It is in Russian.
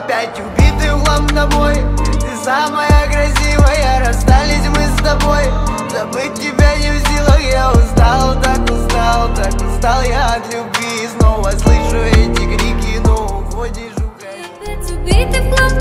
опять убитый углом тобой. Ты самая красивая, расстались мы с тобой. Забыть тебя не в силах, я устал, так устал, так устал я от любви. Снова слышу эти крики, но уходишь, уходишь. Опять убитый в глубь